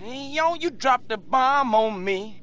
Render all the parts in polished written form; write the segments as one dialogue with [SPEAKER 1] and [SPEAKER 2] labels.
[SPEAKER 1] Yo, you dropped the bomb on me.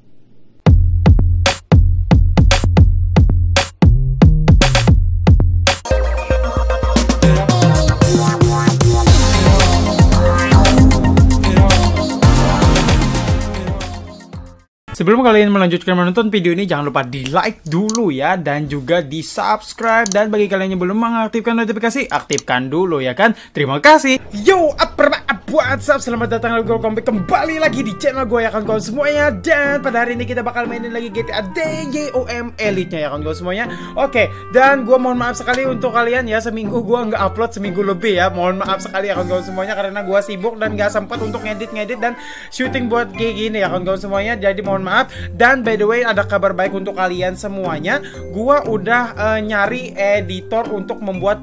[SPEAKER 2] Sebelum kalian melanjutkan menonton video ini, jangan lupa di like dulu ya, dan juga di subscribe. Dan bagi kalian yang belum mengaktifkan notifikasi, aktifkan dulu ya kan. Terima kasih. Yo, what's up? Selamat datang lagi kembali lagi di channel gue ya kawan-kawan semuanya. Dan pada hari ini kita bakal mainin lagi GTA DYOM Elite-nya ya kawan-kawan semuanya. Oke, dan gue mohon maaf sekali untuk kalian ya, seminggu gue nggak upload, seminggu lebih ya. Mohon maaf sekali ya kawan-kawan semuanya, karena gue sibuk dan nggak sempat untuk ngedit dan syuting buat kayak gini ya kawan-kawan semuanya. Jadi mohon maaf. Dan by the way, ada kabar baik untuk kalian semuanya. Gua udah nyari editor untuk membuat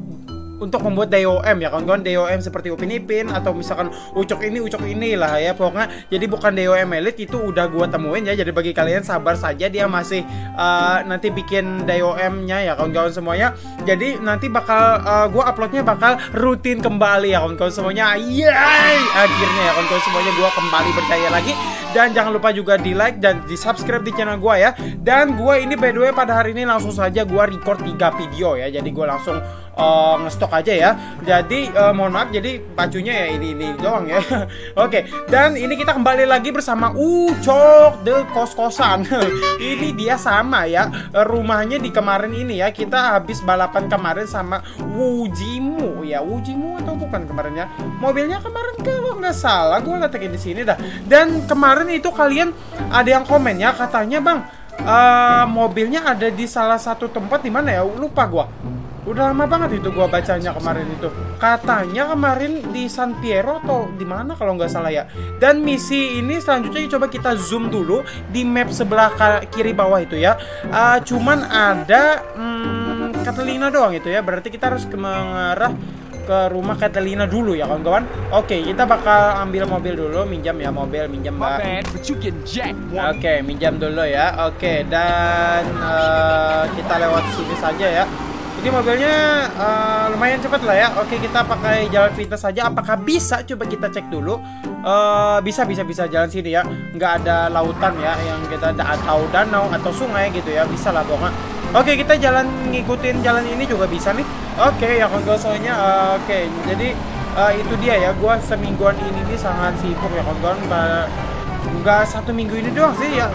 [SPEAKER 2] DYOM ya kawan-kawan. DYOM seperti Upin Ipin atau misalkan Ucok ini lah ya pokoknya. Jadi bukan DYOM Elite, itu udah gua temuin ya. Jadi bagi kalian sabar saja, dia masih nanti bikin DYOM-nya ya kawan-kawan semuanya. Jadi nanti bakal gua uploadnya bakal rutin kembali ya kawan-kawan semuanya. Yeay! Akhirnya ya kawan-kawan semuanya gua kembali berjaya lagi. Dan jangan lupa juga di like dan di subscribe di channel gua ya. Dan gua ini by the way pada hari ini langsung saja gua record 3 video ya. Jadi gua langsung ngestok aja ya. Jadi mohon maaf, jadi bajunya ya ini doang ya. Oke, dan ini kita kembali lagi bersama Ucok The Kos-Kosan. Ini dia sama ya, rumahnya di kemarin ini ya. Kita habis balapan kemarin sama Wujimu ya. Wujimu atau bukan kemarin ya? Mobilnya kemarin kalau nggak salah gue letaknya di sini dah. Dan kemarin itu kalian ada yang komen ya, katanya bang mobilnya ada di salah satu tempat, di mana ya? Lupa gua. Udah lama banget itu gua bacanya kemarin itu. Katanya kemarin di San Piero atau di mana kalau nggak salah ya. Dan misi ini selanjutnya coba kita zoom dulu di map sebelah kiri bawah itu ya. Cuman ada Catalina doang itu ya. Berarti kita harus mengarah ke rumah Catalina dulu ya kawan-kawan. Oke, kita bakal ambil mobil dulu, minjam ya mobil, minjam mbak. Oke, minjam dulu ya. Oke, dan kita lewat sini saja ya. Ini mobilnya lumayan cepat lah ya. Oke, kita pakai jalan pintas saja. Apakah bisa? Coba kita cek dulu. Bisa jalan sini ya. Nggak ada lautan ya, yang kita atau danau atau sungai gitu ya. Bisa lah pokoknya. Oke, kita ngikutin jalan ini juga bisa nih. Oke, ya kawan-kawan soalnya. Oke, jadi itu dia ya. Gua semingguan ini nih sangat sibuk ya kawan-kawan. Nggak 1 minggu ini doang sih ya.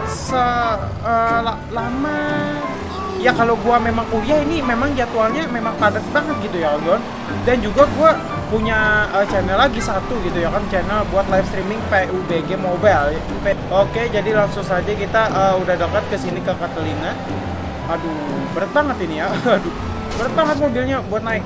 [SPEAKER 2] Lama. Ya kalau gua memang kuliah ini memang jadwalnya memang padat banget gitu ya kawan. Dan juga gua punya channel lagi satu gitu ya kan, channel buat live streaming PUBG Mobile. Oke, jadi langsung saja kita udah dekat ke sini ke Catalina. Aduh, berat banget ini ya. Aduh, berat banget mobilnya buat naik.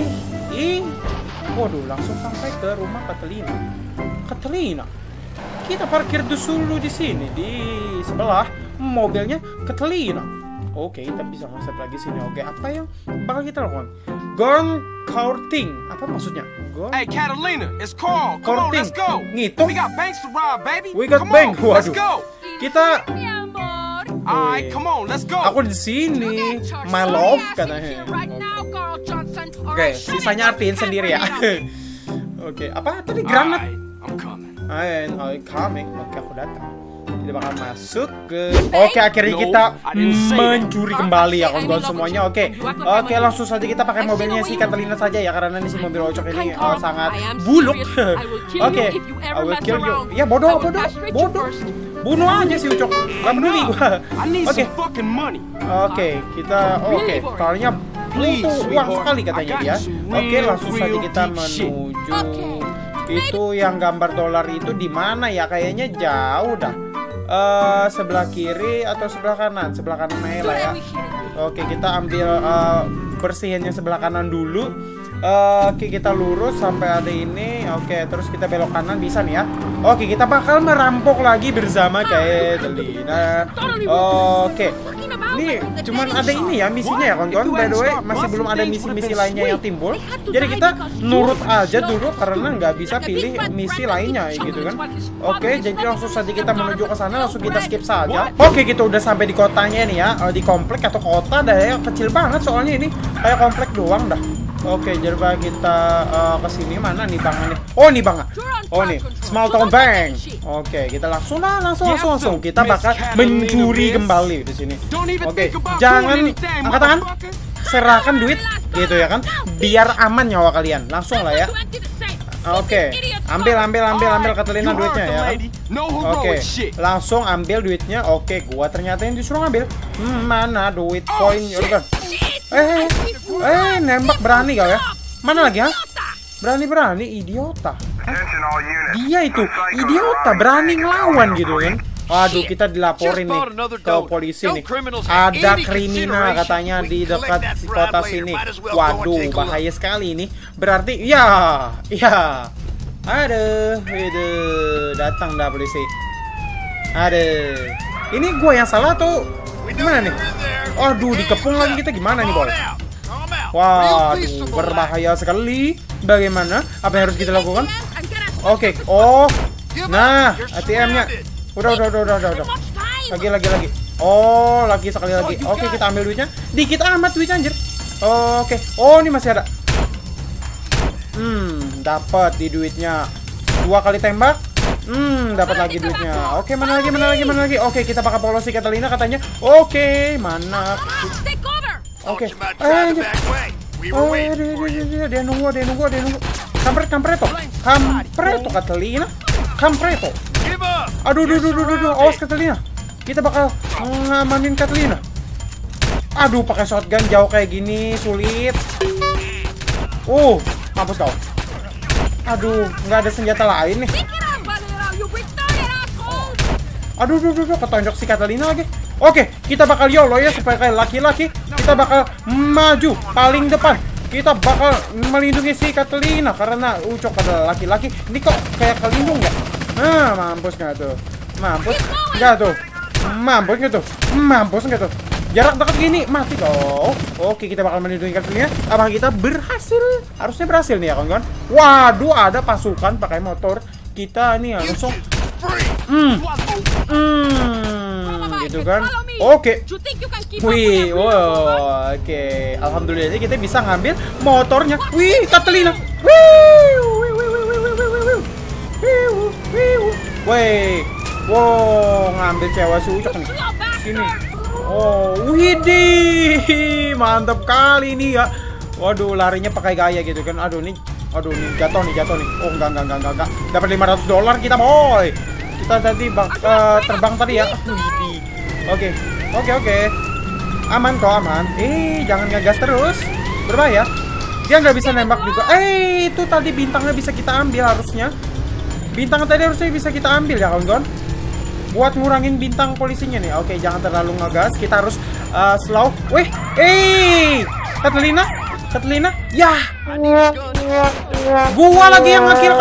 [SPEAKER 2] Waduh, langsung sampai ke rumah Catalina. Kita parkir dulu di sini di sebelah mobilnya Catalina. Oke, kita bisa konsep lagi sini. Oke, apa yang bakal kita lakukan? Gone courting. Apa maksudnya?
[SPEAKER 1] Hey Catalina, it's Carl. Come on, let's go.
[SPEAKER 2] Ngitung.
[SPEAKER 1] We got banks to rob, baby.
[SPEAKER 2] We got bank. Waduh. Kita.
[SPEAKER 1] Alright, come on, let's go.
[SPEAKER 2] Aku di sini, my love katanya. Oke, sisanya artiin sendiri ya. Oke, apa tadi granat?
[SPEAKER 1] I'm coming.
[SPEAKER 2] I'm coming. Oke, aku datang. Kita bakal masuk ke. Oke, akhirnya kita mencuri kembali ya kawan-kawan semuanya. Oke, langsung saja kita pakai mobilnya si Catalina saja ya, karena ini si mobil Ucok ini sangat buluk. Oke, I will kill you. Ya bodoh. Bunuh aja si Ucok. Gak peduli gua. Oke, kita soalnya butuh uang sekali katanya dia. Oke, langsung saja kita menuju itu yang gambar dolar itu di mana ya? Kayaknya jauh dah. Sebelah kiri atau sebelah kanan? Sebelah kanan aja lah ya. Oke, kita ambil bersihinnya sebelah kanan dulu. Oke, kita lurus sampai ada ini. Oke, terus kita belok kanan bisa nih ya. Oke, kita bakal merampok lagi bersama Catalina. Oke, ini cuman ada ini ya misinya ya kawan-kawan. By the way, masih belum ada misi-misi lainnya yang timbul. Jadi kita nurut aja dulu karena nggak bisa pilih misi lainnya gitu kan. Oke, jadi langsung saja kita menuju ke sana, langsung kita skip saja. Oke, kita udah sampai di kotanya nih ya, di komplek atau kota dah ya, kecil banget soalnya ini kayak komplek doang dah. Oke, jadi kita ke sini mana nih Bang nih? Oh, nih Bang. Oh, nih. Small Town Bank. Oke, kita langsung kita bakal mencuri kembali di sini. Oke, jangan angkat tangan. Serahkan duit gitu ya kan. Biar aman nyawa kalian. Langsung lah ya. Oke, ambil Catalina duitnya ya. Oke, langsung ambil duitnya. Oke, gua ternyata yang disuruh ngambil. Mana duit koin? Nembak berani kau ya? Mana lagi ha? Berani idiota. Dia itu idiota berani ngelawan gitu kan. Aduh, kita dilaporin nih ke polisi nih. Ada kriminal katanya di dekat kota sini. Waduh, bahaya sekali ini. Berarti ya. Aduh, itu datang dah polisi. Aduh. Ini gua yang salah tuh. Gimana nih? Aduh, dikepung lagi kita gimana nih, boy? Waduh, berbahaya sekali. Bagaimana? Apa yang harus kita lakukan? Oke. Oh. Nah, ATM-nya. Udah. Lagi. Oh, lagi sekali lagi. Oke, kita ambil duitnya. Dikit amat duitnya anjir. Oke. Oh, ini masih ada. Dapat di duitnya. 2 kali tembak. Dapat lagi duitnya. Oke, mana lagi? Oke, kita bakal polosi Catalina katanya. Oke, mana? Oke. Dia nunggu. Kampreto Catalina. Kampreto. Aduh. Awas Catalina. Kita bakal ngamanin Catalina. Aduh, pakai shotgun jauh kayak gini sulit. Mampus kau. Aduh, nggak ada senjata lain nih. Aduh, ketonjok si Catalina lagi. Oke, kita bakal YOLO ya supaya kayak laki-laki. Kita bakal maju paling depan. Kita bakal melindungi si Catalina karena Ucok adalah laki-laki. Ini kok kayak kelindung ya? Nah, mampus nggak tuh? Mampus nggak tuh? Jarak dekat gini mati kau. Oke, kita bakal melindungi Catalina. Apakah kita berhasil? Harusnya berhasil nih ya kawan-kawan. Waduh, ada pasukan pakai motor. Kita nih langsung gitu kan. Oke. Oke. Alhamdulillah kita bisa ngambil motornya. Wih, Catalina. Ngambil cewek si Ucok nih. Sini. Widih. Mantap kali ini ya. Waduh, larinya pakai gaya gitu kan. Aduh nih jatuh nih. Oh, enggak. Dapat $500 kita, boy. Kita tadi terbang tadi ya. Oke. Aman. Jangan ngegas terus. Berbahaya. Dia nggak bisa nembak juga. Itu tadi bintangnya bisa kita ambil harusnya. Bintang tadi harusnya bisa kita ambil ya kawan-kawan. Buat ngurangin bintang polisinya nih. Oke, jangan terlalu ngegas. Kita harus slow. Catalina. Yah. Gua lagi yang nge-kill.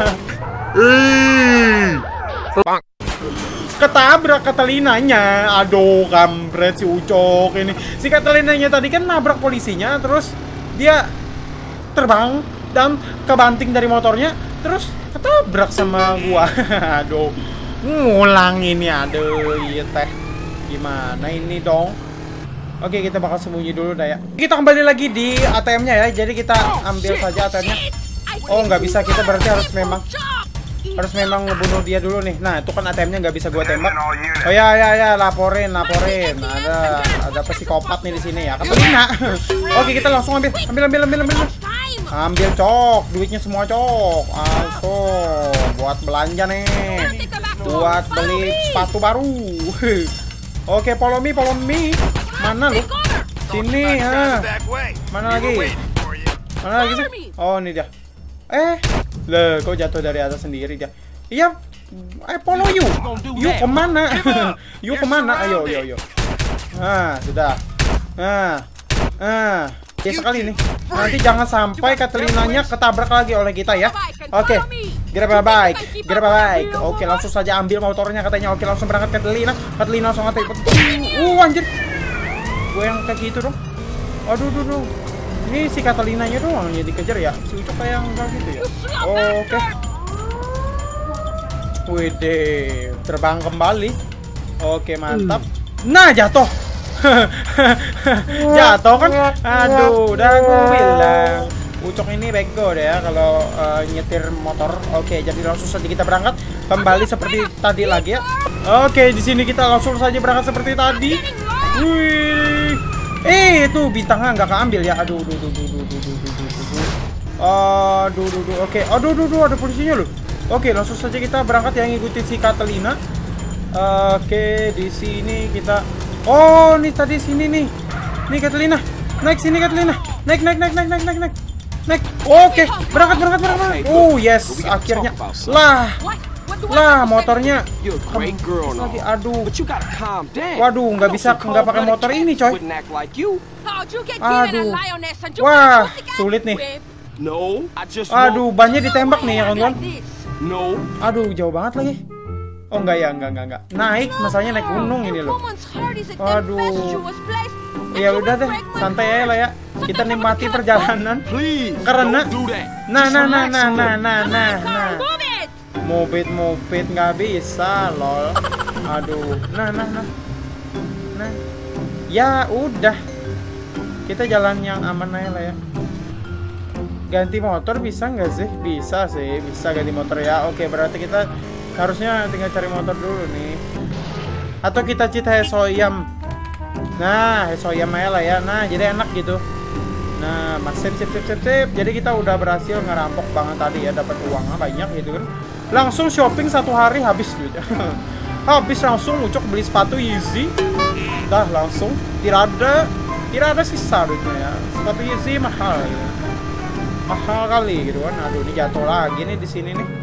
[SPEAKER 2] Ketabrak Catalinanya. Aduh, kampret si Ucok ini. Si Catalinanya tadi kan nabrak polisinya, terus dia terbang dan kebanting dari motornya, terus ketabrak sama gua. Aduh, ngulang ini. Aduh, iya teh. Gimana ini dong? Oke, kita bakal sembunyi dulu dah ya. Kita kembali lagi di ATM-nya ya. Jadi kita ambil saja ATM-nya. Oh, nggak bisa. Kita berarti harus memang ngebunuh dia dulu nih. Nah, itu kan ATM-nya nggak bisa gua tembak. Oh ya, laporin. Ada psikopat nih di sini ya. Catalina. Oke, kita langsung ambil. Ambil cok, duitnya semua cok. Langsung buat belanja nih. Buat beli sepatu baru. Oke, follow me. Mana lu? Sini ya. Mana lagi sih? Oh, ini dia. Kok jatuh dari atas sendiri dia? Iya. Follow you. You kemana? Ayo. Nah, sudah. Ya sekali nih. Nanti jangan sampai Catalinanya ketabrak lagi oleh kita ya. Oke. Grab baik. Oke, langsung saja ambil motornya katanya. Oke, langsung berangkat Catalina langsung ngetek. Anjir. Gue yang kayak gitu dong. Aduh. Ini si Catalinanya doang yang dikejar ya. Si Ucok kayak enggak gitu ya. Oke. Widih, terbang kembali. Oke, mantap. Nah, jatuh. Jatuh kan? Aduh, udah gue bilang. Ucok ini bego deh ya kalau nyetir motor. Oke, jadi langsung saja kita berangkat kembali seperti tadi lagi ya. Oke, di sini kita langsung saja berangkat seperti tadi. Wih. Itu bintangnya nggak keambil ya. Aduh. Oke. Aduh, ada polisinya loh. Oke, langsung saja kita berangkat yang ngikutin si Catalina. Oke, di sini kita. Oh, nih tadi sini nih. Nih Catalina. Naik sini Catalina. Naik. Oke, berangkat. Oh, yes, akhirnya. Lah, motornya lagi. Aduh. Waduh, nggak pakai motor ini, coy. Aduh. Wah, sulit nih. Aduh, bannya ditembak nih ya, kawan-kawan. Aduh, jauh banget lagi. Oh, enggak. Naik, masalahnya naik gunung ini loh. Aduh. Ya udah deh, santai aja lah ya. Kita nikmati perjalanan. Karena nah. Moped nggak bisa, lol. Aduh. Nah. Ya udah. Kita jalan yang aman aja lah ya. Ganti motor bisa nggak sih? Bisa ganti motor ya. Oke, berarti kita harusnya tinggal cari motor dulu nih. Atau kita cheat Hesoyam. Nah, Hesoyam aja lah ya. Nah, jadi enak gitu. Nah, sip. Jadi kita udah berhasil ngerampok banget tadi ya, dapat uangnya banyak gitu kan. Langsung shopping 1 hari habis duitnya. Habis langsung Ucok beli sepatu Yeezy. Dah langsung tidak ada sisa duitnya ya. Sepatu Yeezy mahal gitu. Mahal kali gitu kan. Aduh, ini jatuh lagi nih di sini nih.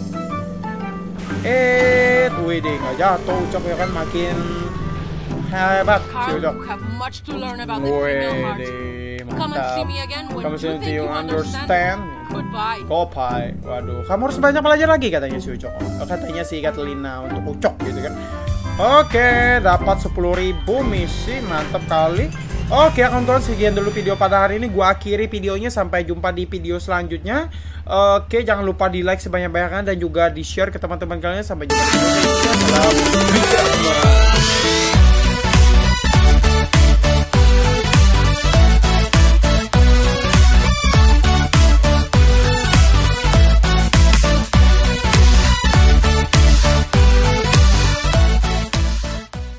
[SPEAKER 2] Wih deh, nggak jatuh Ucok ya kan, makin hebat si Ucok. Wih deh, mantap. Kamu sini you understand? Goodbye. Waduh, kamu harus banyak belajar lagi katanya si Ucok. Katanya si Catalina untuk Ucok gitu kan. Oke, dapat 10.000 misi, mantap kali. Oke, kawan-kawan, sekian dulu video pada hari ini. Gua akhiri videonya, sampai jumpa di video selanjutnya. Oke, jangan lupa di like sebanyak-banyaknya dan juga di share ke teman-teman kalian. Sampai jumpa di video selanjutnya.